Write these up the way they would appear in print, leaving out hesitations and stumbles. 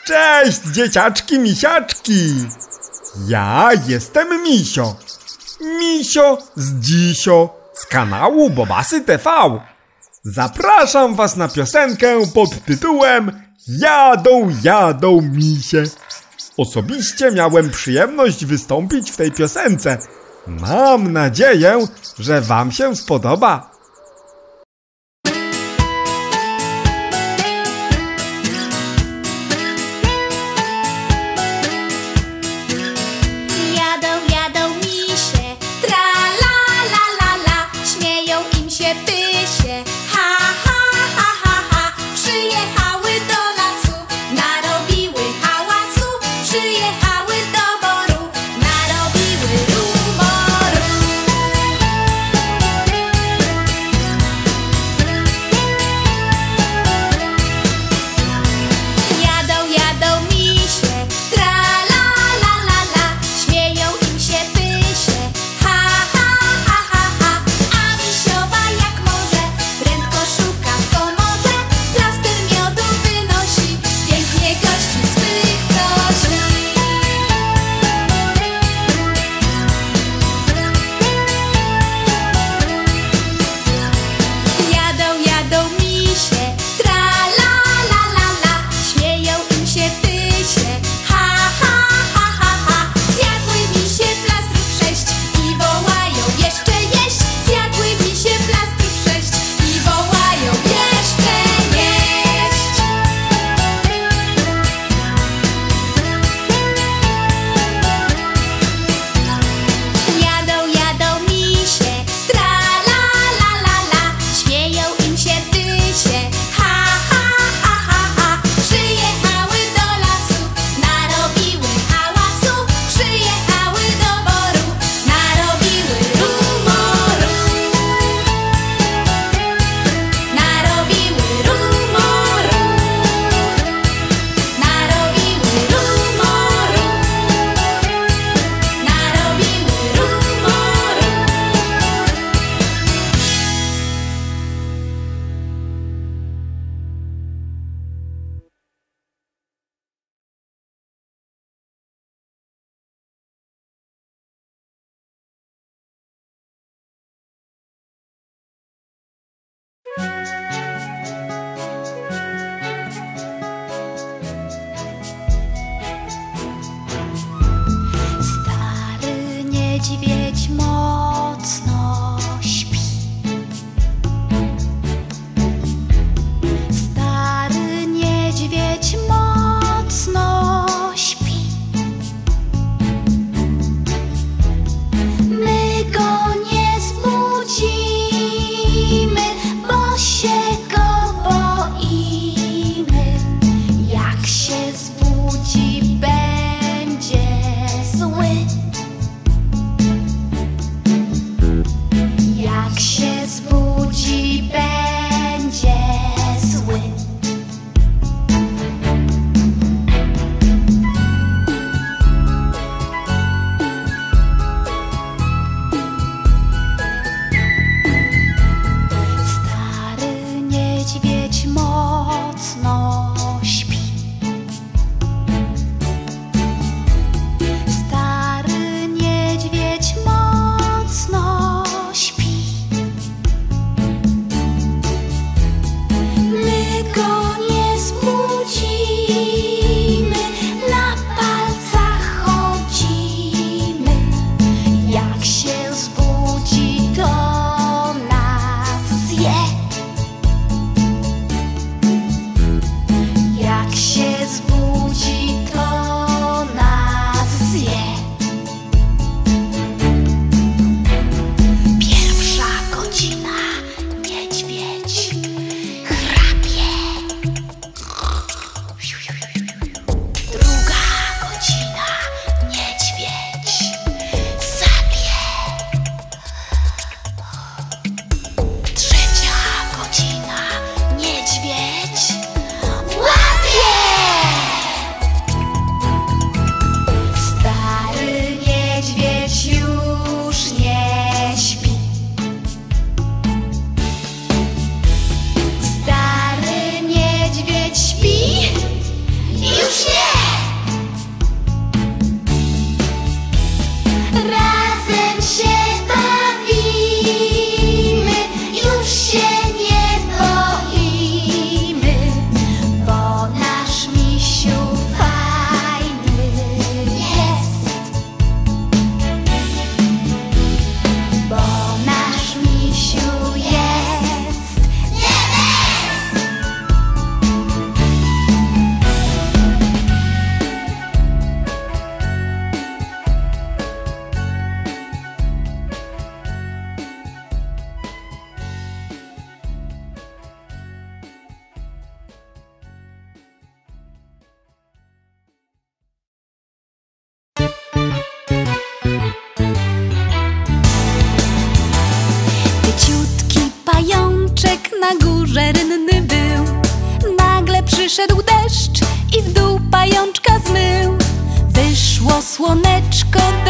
Cześć, dzieciaczki, misiaczki! Ja jestem Misio. Misio z Dzisio z kanału Bobasy TV. Zapraszam was na piosenkę pod tytułem Jadą, jadą misie. Osobiście miałem przyjemność wystąpić w tej piosence. Mam nadzieję, że wam się spodoba.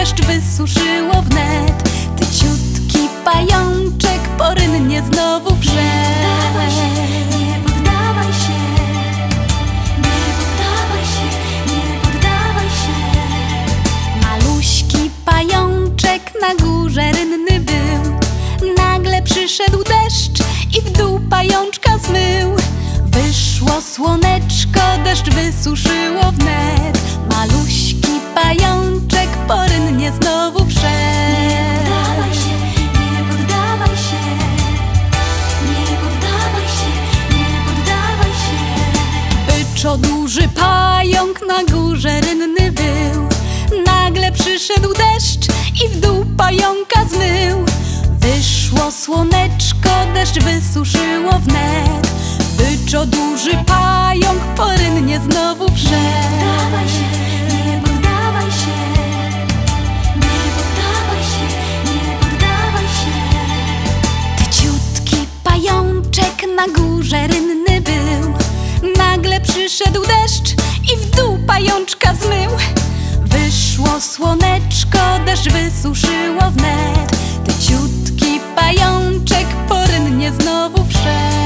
deszcz wysuszyło wnet. Ty ciutki pajączek porynnie znowu wrze. Nie poddawaj się, nie poddawaj się, nie poddawaj się. Maluśki pajączek na górze rynny był. Nagle przyszedł deszcz i w dół pajączka zmył. Wyszło słoneczko, deszcz wysuszyło wnet. Maluśki pajączek porynnie znowu wszedł. Nie poddawaj się, nie poddawaj się, nie poddawaj się. Byczo duży pająk na górze rynny był. Nagle przyszedł deszcz i w dół pająka zmył. Wyszło słoneczko, deszcz wysuszyło wnet. Byczo duży pająk porynnie znowu wszedł. Nie poddawaj się, nie poddawaj się, nie poddawaj się. Ty ciutki pajączek na górze rynny był. Nagle przyszedł deszcz i w dół pajączka zmył. Wyszło słoneczko, deszcz wysuszyło wnet. Ty ciutki pajączek porynnie znowu wszedł.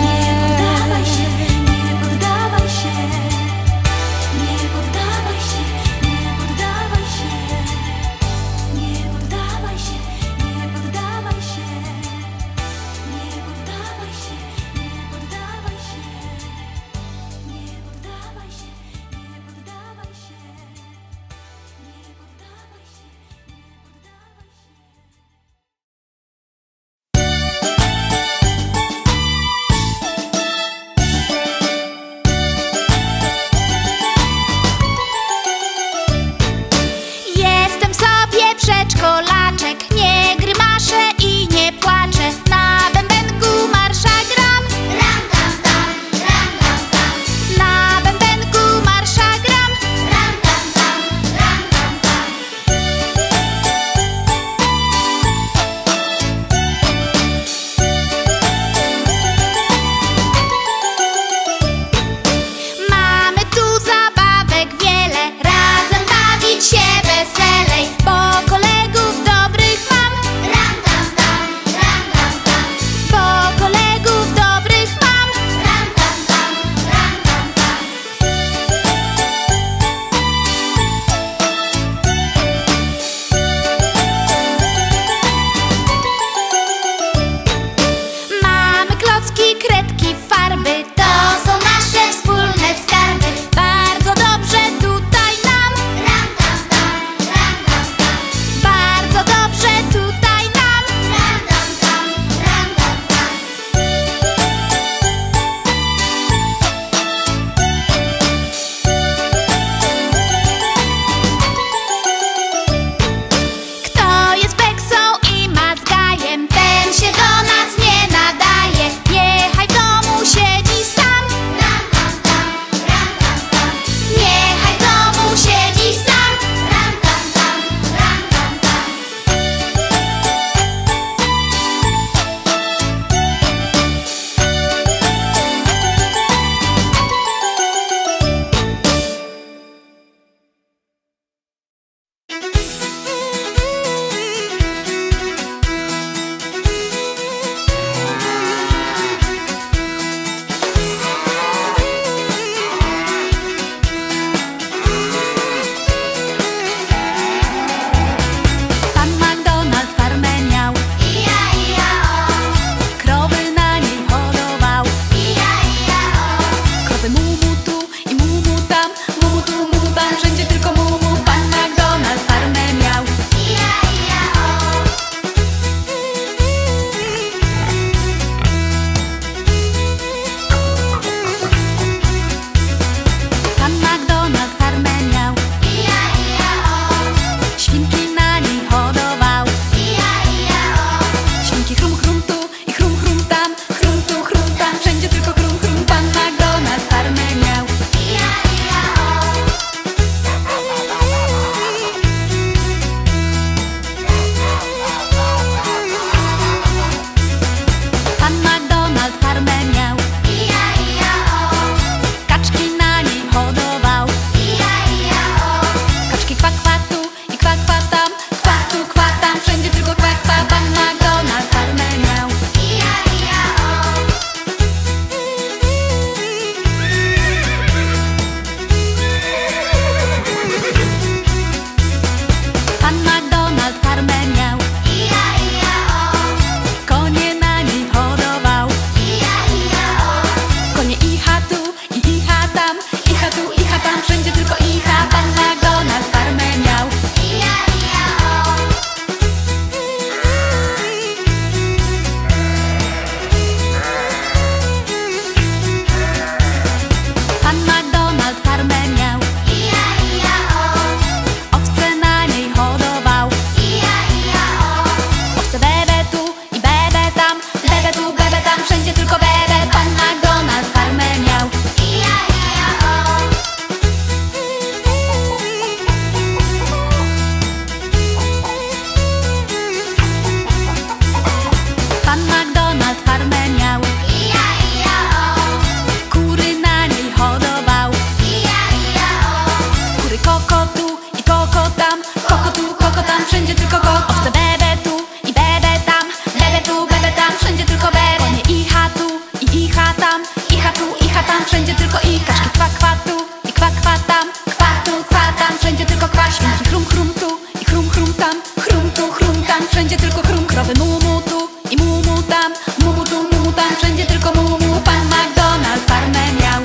tylko i kaszki. Kwa, kwa tu i kwa, kwa tam. Kwa tu, kwa tam, wszędzie tylko kwa. Świnki chrum, chrum tu i chrum, chrum tam. Chrum tu, chrum tam, wszędzie tylko chrum. Krowy mu, mu tu i mu, mu tam. Mu, mu tu, mu, mu tam, wszędzie tylko mu, mu. Pan McDonald farmę miał.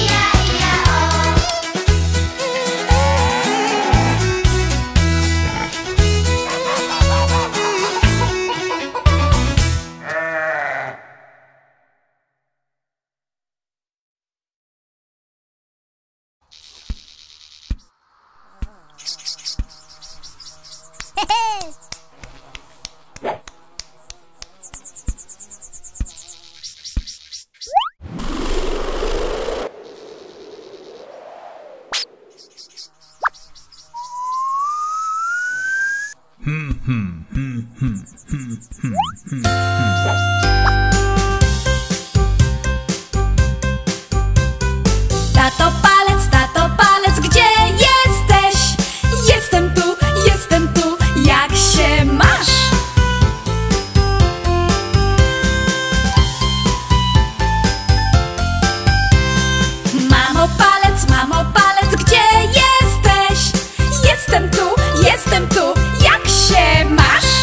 Tato palec, gdzie jesteś? Jestem tu, jak się masz? Mamo palec, gdzie jesteś? Jestem tu, jak się masz?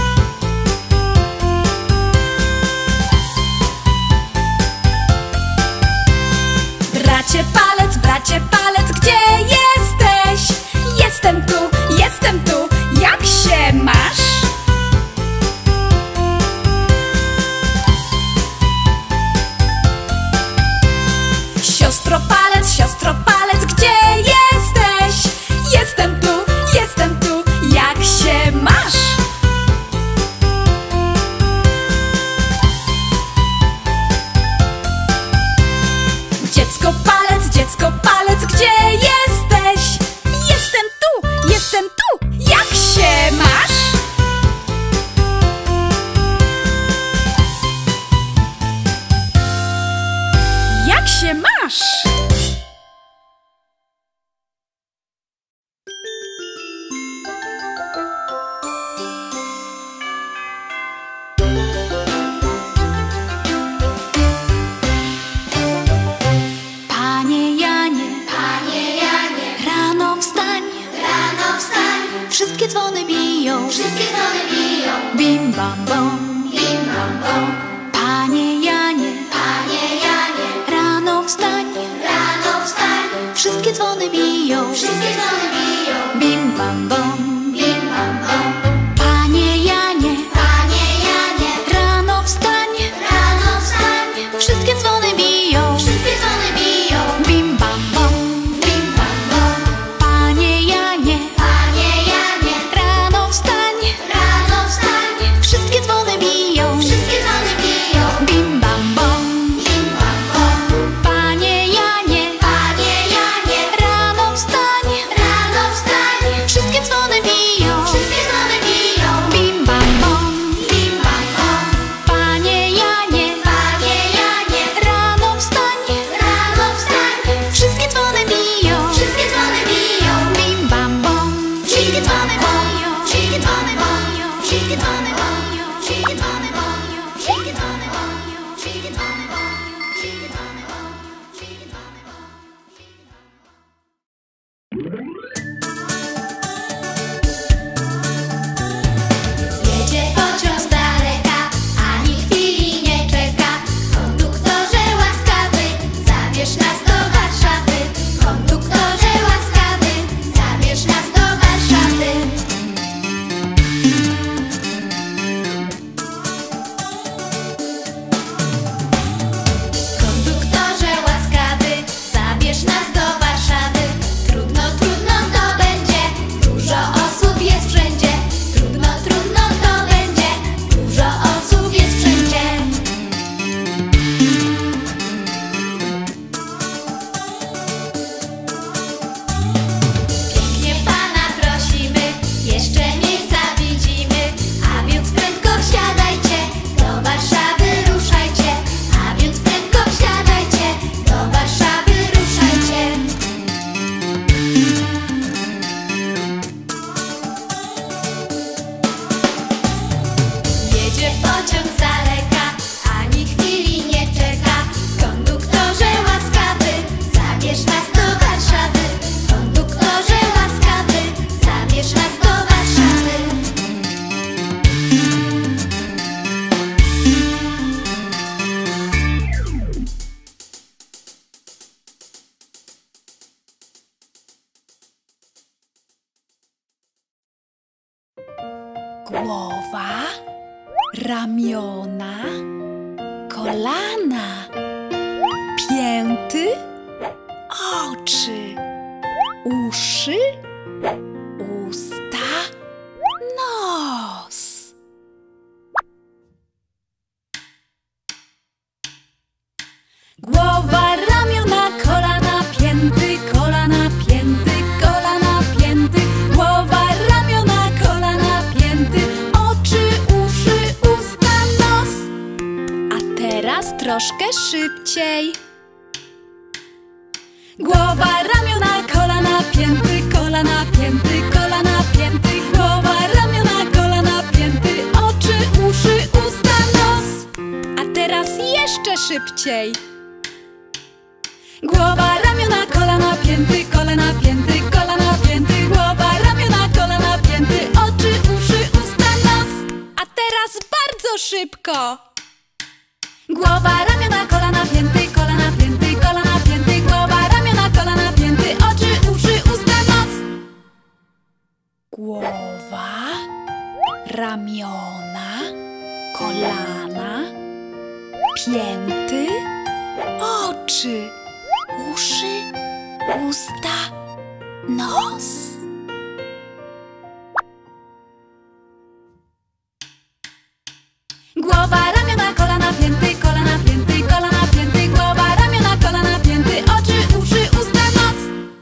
Bracie palec, gdzie jesteś? Jestem tu, jak się masz? Siostro palec, gdzie jesteś? Jestem tu, jak się masz? Dziecko palec, gdzie jesteś? Jestem tu, jak się masz? Jak się masz? Panie Janie, rano wstań, wszystkie dzwony biją, bim bam bom. Panie Janie, rano wstań, wszystkie dzwony biją, bim bam bom. Panie Janie, rano wstań, wszystkie dzwony biją, bim bam bom. Panie Janie, rano wstań, wszystkie dzwony biją. Głowa, ramiona, kolana, pięty, oczy, uszy, usta, nos. Głowa, ramiona, kolana, pięty, kolana, pięty, kolana, pięty. Głowa, ramiona, kolana, pięty, oczy, uszy, usta, nos. A teraz troszkę szybciej. Głowa, ramiona, kolana, pięty, kolana, pięty, kolana, pięty. Głowa, ramiona, kolana, pięty, oczy, uszy, usta, nos. A teraz jeszcze szybciej. Głowa, ramiona, kolana, pięty, kolana, pięty, kolana, pięty. Głowa, ramiona, kolana, pięty, oczy, uszy, usta, nos. A teraz bardzo szybko. Głowa, ramiona, kolana, pięty, kolana, pięty, kolana, pięty. Głowa, ramiona, kolana, pięty, oczy, uszy, usta, nos. Głowa, ramiona, kolana, pięty, oczy, uszy, usta, nos. Głowa, ramiona, kolana, pięty, kolana, pięty, kolana, pięty. Głowa, ramiona, kolana, pięty, oczy, uszy, usta, nos.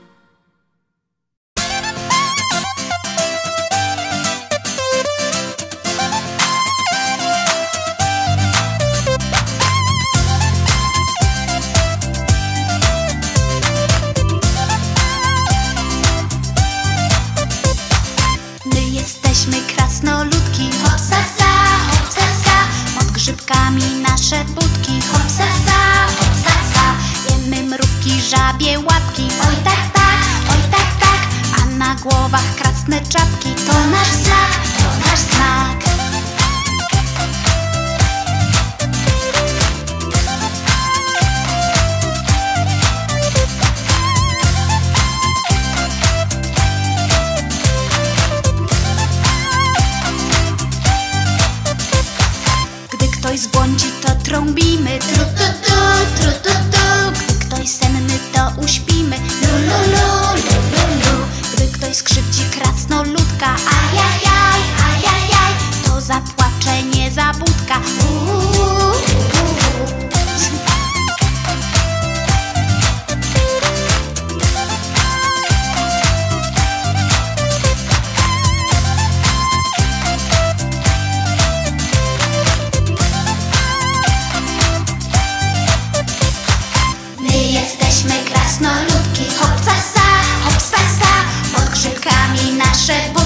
My jesteśmy krasnoludki, hopsasa, hopsasa. Pod grzybkami nasze budki, hopsasa, hopsasa. Jemy mrówki, żabie łapki, oj tak, tak, oj tak, tak. A na głowach krasne czapki, to nasz znak, to nasz znak. Gdy ktoś zbłądzi, to trąbimy, tru tu tu, tru tu tu. Gdy ktoś senny, to uśpimy, lu lu lu, lu lu lu. Gdy ktoś skrzywdzi krasnoludka, ajajaj, ajajaj, to zapłacze nie zabudka, My jesteśmy krasnoludki, hopsasa, hopsasa. Pod grzybkami nasze